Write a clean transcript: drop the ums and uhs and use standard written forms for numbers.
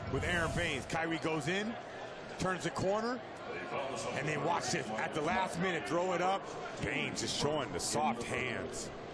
with Aaron Baines. Kyrie goes in, turns the corner, and they watch it at the last minute, throw it up. Baines is showing the soft hands.